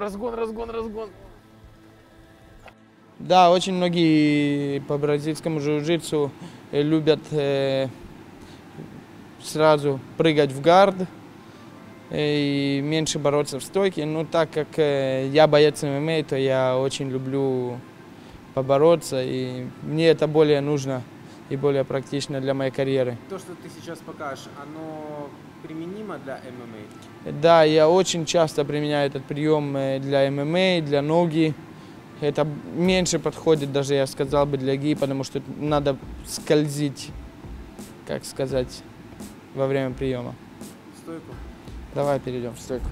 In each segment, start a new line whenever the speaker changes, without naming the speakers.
разгон.
Да, очень многие по бразильскому джиу-джитсу любят сразу прыгать в гард и меньше бороться в стойке. Но так как я боец ММА, то я очень люблю побороться, и мне это более нужно и более практично для моей карьеры.
То, что ты сейчас покажешь, оно применимо для ММА?
Да, я очень часто применяю этот прием для ММА, для ноги. Это меньше подходит даже, я сказал бы, для ги, потому что надо скользить, как сказать, во время приема.
Стойку?
Давай перейдем в стойку.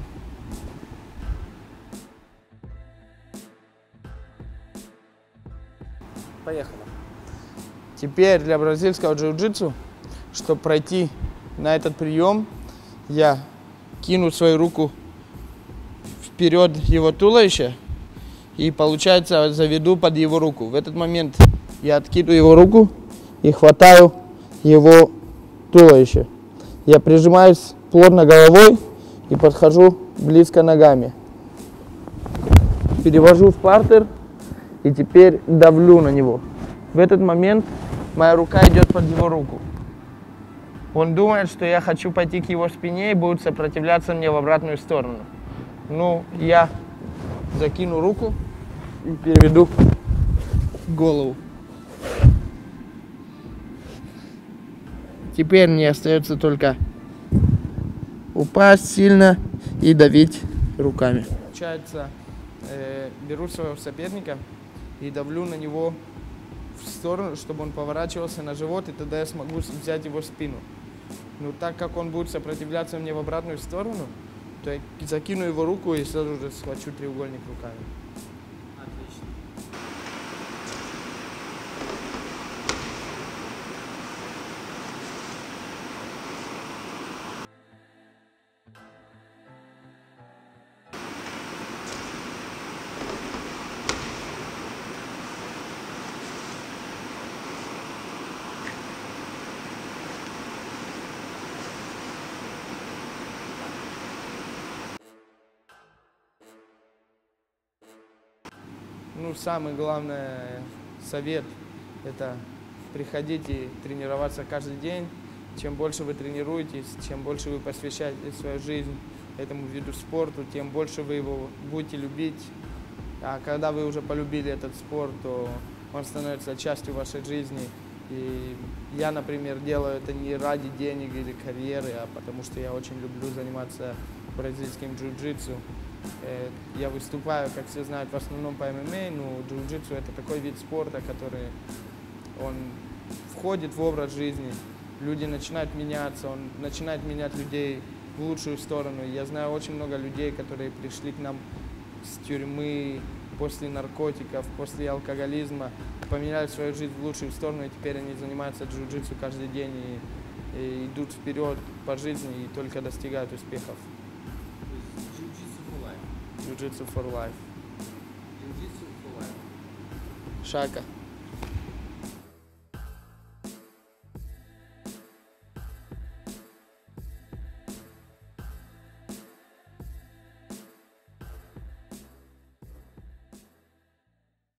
Поехали.
Теперь для бразильского джиу-джитсу, чтобы пройти на этот прием, я кину свою руку вперед его туловища и, получается, заведу под его руку. В этот момент я откидываю его руку и хватаю его туловище. Я прижимаюсь плотно головой и подхожу близко ногами. Перевожу в партер и теперь давлю на него. В этот момент моя рука идет под его руку. Он думает, что я хочу пойти к его спине и будет сопротивляться мне в обратную сторону. Ну, я закину руку и переведу голову. Теперь мне остается только упасть сильно и давить руками. Получается, беру своего соперника и давлю на него в сторону, чтобы он поворачивался на живот, и тогда я смогу взять его спину. Но так как он будет сопротивляться мне в обратную сторону, то я закину его руку и сразу же схвачу треугольник руками.
Отлично.
Ну, самый главный совет – это приходите тренироваться каждый день. Чем больше вы тренируетесь, чем больше вы посвящаете свою жизнь этому виду спорта, тем больше вы его будете любить. А когда вы уже полюбили этот спорт, то он становится частью вашей жизни. И я, например, делаю это не ради денег или карьеры, а потому что я очень люблю заниматься бразильским джиу-джитсу. Я выступаю, как все знают, в основном по ММА, но джиу-джитсу это такой вид спорта, который он входит в образ жизни. Люди начинают меняться, он начинает менять людей в лучшую сторону. Я знаю очень много людей, которые пришли к нам с тюрьмы, после наркотиков, после алкоголизма, поменяли свою жизнь в лучшую сторону, и теперь они занимаются джиу-джитсу каждый день и идут вперед по жизни и только достигают успехов.
Jiu-Jitsu for life.
Jiu-Jitsu for life.
Jiu-Jitsu for life.
Шака.